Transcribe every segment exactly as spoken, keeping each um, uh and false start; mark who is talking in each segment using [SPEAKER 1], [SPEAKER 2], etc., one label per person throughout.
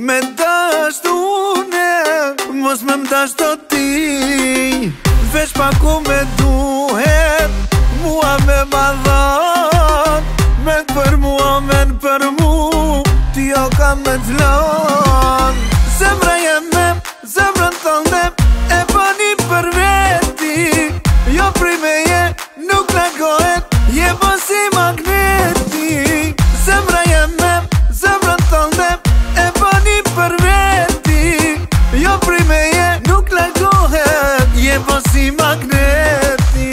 [SPEAKER 1] Me dashtune, mos me m'dashto ti. Veç pa ku me duhet, mua me madhan. Men për mua, men për mu, ti jo ka me t'lan. Zemra jeme, zemrën tënde, e bani për veti. Jo prej meje, nuk largohet, je po si magneti. Zemra jeme, zemrën tënde, e bani për veti. Jo prej meje, nuk largohet, je po si magneti.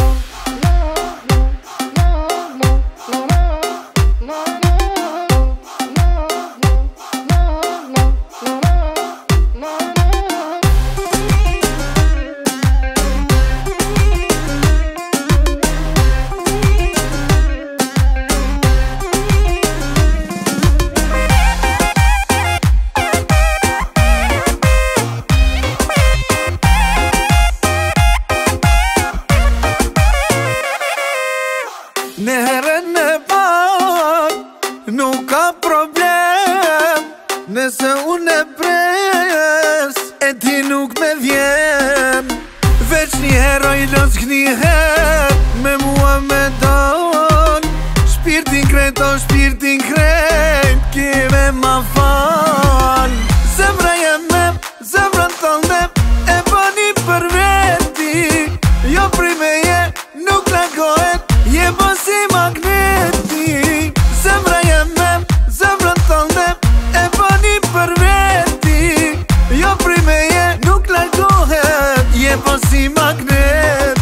[SPEAKER 1] Në herën në pak, nuk ka problem. Nëse unë e pres, e ti nuk me vjen. Veç një heroj lës këniher, me mua me don. Shpirtin krejt o shpirtin krejt, kive ma fal. Zemra jeme, zemrën tënde, e bani për veti. Jo prej meje, nuk largohet, je po si magneti. Zemra jeme, zemrën tënde, e bani për veti. Jo prej meje, nuk largohet, je po si magneti.